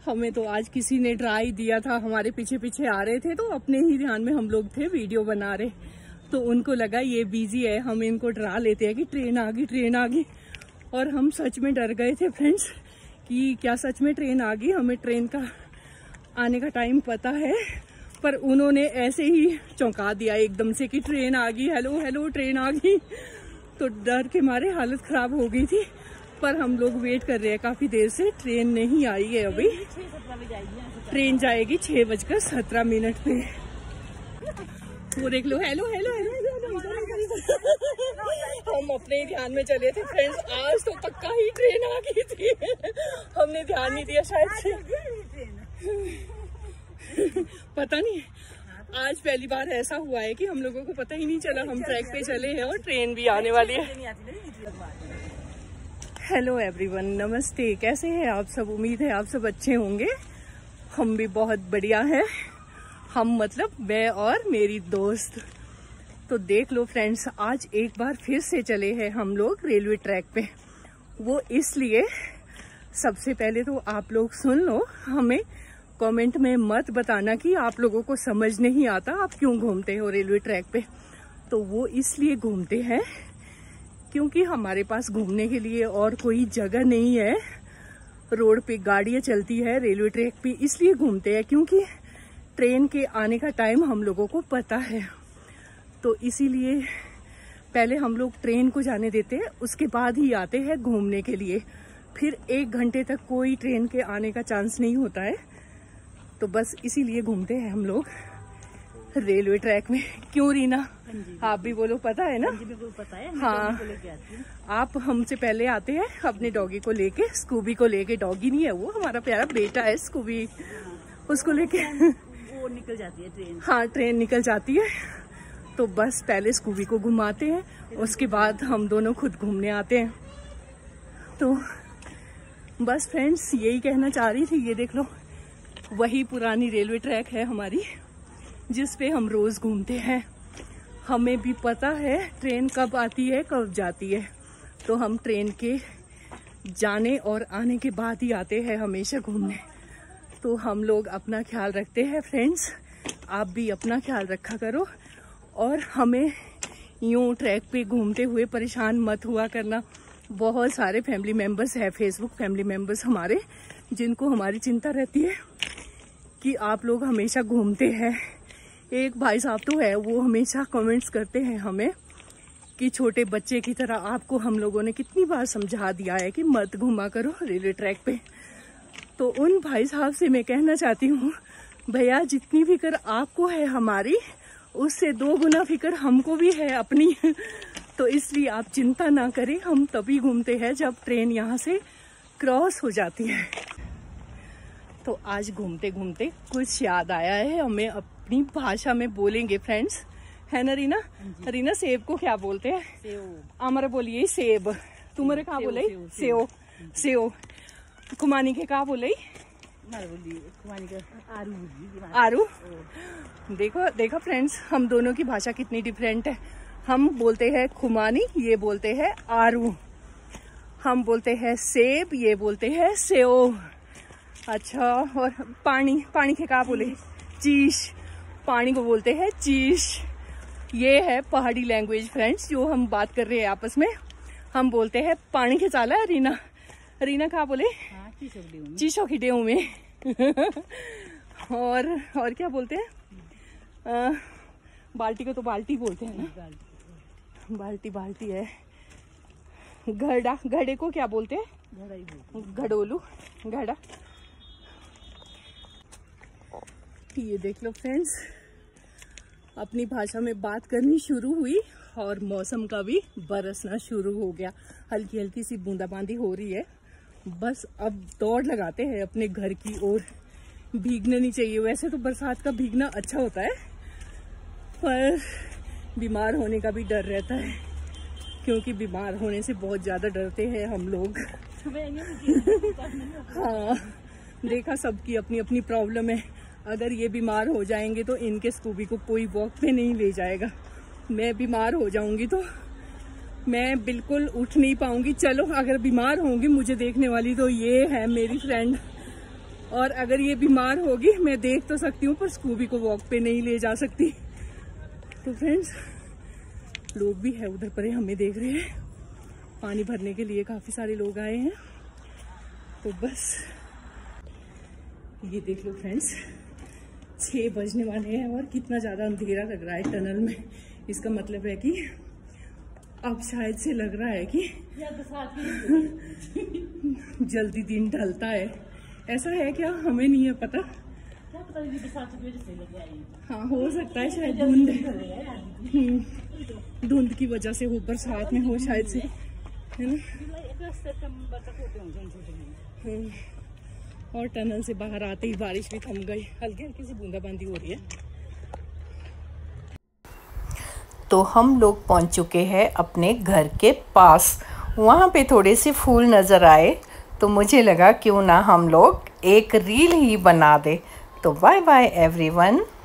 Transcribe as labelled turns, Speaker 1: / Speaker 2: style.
Speaker 1: हमें तो आज किसी ने डरा ही दिया था, हमारे पीछे पीछे आ रहे थे तो अपने ही ध्यान में हम लोग थे वीडियो बना रहे, तो उनको लगा ये बिजी है, हम इनको डरा लेते हैं कि ट्रेन आ गई। और हम सच में डर गए थे फ्रेंड्स कि क्या सच में ट्रेन आ गई। हमें ट्रेन का आने का टाइम पता है, पर उन्होंने ऐसे ही चौंका दिया एकदम से कि ट्रेन आ गई, हेलो हेलो ट्रेन आ गई। तो डर के मारे हालत खराब हो गई थी। पर हम लोग वेट कर रहे हैं काफी देर से, ट्रेन नहीं आई है अभी। ट्रेन जाएगी 6:17 पे। वो देख लो, हेलो हेलो हेलो। हम अपने ध्यान में चले थे फ्रेंड्स, आज तो पक्का ही ट्रेन आ गई थी। हमने ध्यान नहीं दिया शायद से, पता नहीं। आज पहली बार ऐसा हुआ है कि हम लोगों को पता ही नहीं चला, हम ट्रैक पे चले हैं और ट्रेन भी आने वाली है। हेलो एवरीवन, नमस्ते, कैसे हैं आप सब? उम्मीद है आप सब अच्छे होंगे। हम भी बहुत बढ़िया है। हम मतलब मैं और मेरी दोस्त। तो देख लो फ्रेंड्स, आज एक बार फिर से चले हैं हम लोग रेलवे ट्रैक पे। वो इसलिए, सबसे पहले तो आप लोग सुन लो, हमें कमेंट में मत बताना कि आप लोगों को समझ नहीं आता आप क्यों घूमते हो रेलवे ट्रैक पे। तो वो इसलिए घूमते हैं क्योंकि हमारे पास घूमने के लिए और कोई जगह नहीं है। रोड पे गाड़ियां चलती है, रेलवे ट्रैक पे इसलिए घूमते हैं क्योंकि ट्रेन के आने का टाइम हम लोगों को पता है। तो इसीलिए पहले हम लोग ट्रेन को जाने देते हैं, उसके बाद ही आते हैं घूमने के लिए। फिर 1 घंटे तक कोई ट्रेन के आने का चांस नहीं होता है। तो बस इसीलिए घूमते हैं हम लोग रेलवे ट्रैक में। क्यों रीना, आप भी बोलो, पता है ना?
Speaker 2: बिल्कुल पता है।
Speaker 1: हाँ, आप हमसे पहले आते हैं अपने डॉगी को लेके, स्कूबी को लेके। डॉगी नहीं है वो, हमारा प्यारा बेटा है स्कूबी, उसको लेके
Speaker 2: वो निकल जाती है ट्रेन।
Speaker 1: हाँ, ट्रेन निकल जाती है। तो बस पहले स्कूबी को घुमाते हैं, उसके बाद हम दोनों खुद घूमने आते हैं। तो बस फ्रेंड्स, यही कहना चाह रही थी। ये देख लो, वही पुरानी रेलवे ट्रैक है हमारी, जिस पे हम रोज घूमते हैं। हमें भी पता है ट्रेन कब आती है कब जाती है, तो हम ट्रेन के जाने और आने के बाद ही आते हैं हमेशा घूमने। तो हम लोग अपना ख्याल रखते हैं फ्रेंड्स, आप भी अपना ख्याल रखा करो और हमें यूं ट्रैक पे घूमते हुए परेशान मत हुआ करना। बहुत सारे फैमिली मेंबर्स हैं, फेसबुक फैमिली मेंबर्स हमारे, जिनको हमारी चिंता रहती है कि आप लोग हमेशा घूमते हैं। एक भाई साहब तो है, वो हमेशा कमेंट्स करते हैं हमें कि छोटे बच्चे की तरह आपको हम लोगों ने कितनी बार समझा दिया है कि मत घुमा करो रेलवे ट्रैक पे। तो उन भाई साहब से मैं कहना चाहती हूँ, भैया जितनी फिक्र आपको है हमारी, उससे 2 गुना फिक्र हमको भी है अपनी। तो इसलिए आप चिंता ना करें, हम तभी घूमते हैं जब ट्रेन यहाँ से क्रॉस हो जाती है। तो आज घूमते घूमते कुछ याद आया है हमें, अपनी भाषा में बोलेंगे फ्रेंड्स, है ना रीना? रीना, सेब को क्या बोलते हैं?
Speaker 2: सेव।
Speaker 1: हमारे बोलिए सेब, तुम्हारे कहा बोले? सेव। सेव। कुमानी के कहा बोले? आरू। देखो देखो फ्रेंड्स, हम दोनों की भाषा कितनी डिफरेंट है। हम बोलते हैं खुमानी, ये बोलते हैं आरू। हम बोलते हैं सेब, ये बोलते हैं सेव। अच्छा, और पानी के कहा बोले? चीश। पानी को बोलते हैं चीश। ये है पहाड़ी लैंग्वेज फ्रेंड्स, जो हम बात कर रहे हैं आपस में। हम बोलते हैं पानी के चाला। रीना, रीना कहा बोले? चीशो की डेऊ में। और क्या बोलते हैं? बाल्टी को तो बाल्टी बोलते हैं ना, बाल्टी है। घड़े को क्या बोलते हैं? घड़ोलू, घड़ा। ये देख लो फ्रेंड्स, अपनी भाषा में बात करनी शुरू हुई और मौसम का भी बरसना शुरू हो गया। हल्की हल्की सी बूंदाबांदी हो रही है। बस अब दौड़ लगाते हैं अपने घर की ओर। भीगना नहीं चाहिए, वैसे तो बरसात का भीगना अच्छा होता है, पर बीमार होने का भी डर रहता है, क्योंकि बीमार होने से बहुत ज्यादा डरते हैं हम लोग। हाँ, देखा, सबकी अपनी अपनी प्रॉब्लम है। अगर ये बीमार हो जाएंगे तो इनके स्कूबी को कोई वॉक पे नहीं ले जाएगा। मैं बीमार हो जाऊंगी तो मैं बिल्कुल उठ नहीं पाऊंगी। चलो, अगर बीमार होंगी मुझे देखने वाली तो ये है मेरी फ्रेंड, और अगर ये बीमार होगी मैं देख तो सकती हूँ पर स्कूबी को वॉक पे नहीं ले जा सकती। तो फ्रेंड्स लोग भी है उधर पर, हमें देख रहे हैं। पानी भरने के लिए काफी सारे लोग आए हैं। तो बस ये देख लो फ्रेंड्स, 6 बजने वाले हैं और कितना ज्यादा अंधेरा लग रहा है टनल में। इसका मतलब है कि अब शायद से लग रहा है कि जल्दी दिन ढलता है। ऐसा है क्या, हमें नहीं है पता। हाँ हो सकता है, शायद धुंध की वजह से हो, बरसात में हो शायद से, है ना। और टनल से बाहर आते ही बारिश भी थम गई, हल्की हल्की सी बूंदाबांदी हो रही है।
Speaker 3: तो हम लोग पहुंच चुके हैं अपने घर के पास। वहाँ पे थोड़े से फूल नज़र आए तो मुझे लगा क्यों ना हम लोग एक रील ही बना दे। तो बाय बाय एवरीवन।